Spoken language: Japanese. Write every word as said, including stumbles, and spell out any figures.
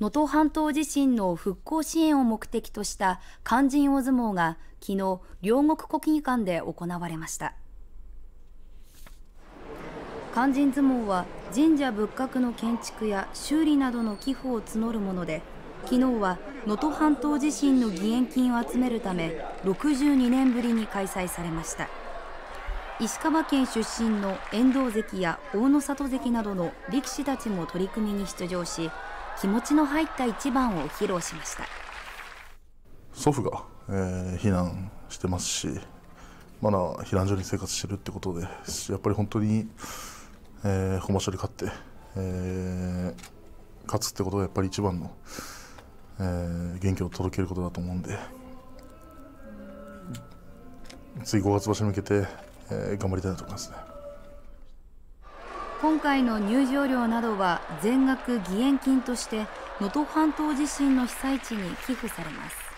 能登半島地震の復興支援を目的とした肝心大相撲が昨日、両国国技館で行われました。肝心相撲は神社仏閣の建築や修理などの寄付を募るもので、昨日は能登半島地震の義援金を集めるためろくじゅうにねんぶりに開催されました。石川県出身の遠藤関や大野里関などの力士たちも取り組みに出場し、気持ちの入った一番を披露しました。 祖父が、えー、避難してますし、まだ避難所に生活してるってことで、やっぱり本当に、えー、本場所に勝って、えー、勝つってことがやっぱり一番の、えー、元気を届けることだと思うんで、次ごがつ場所に向けて、えー、頑張りたいなと思いますね。 今回の入場料などは全額義援金として能登半島地震の被災地に寄付されます。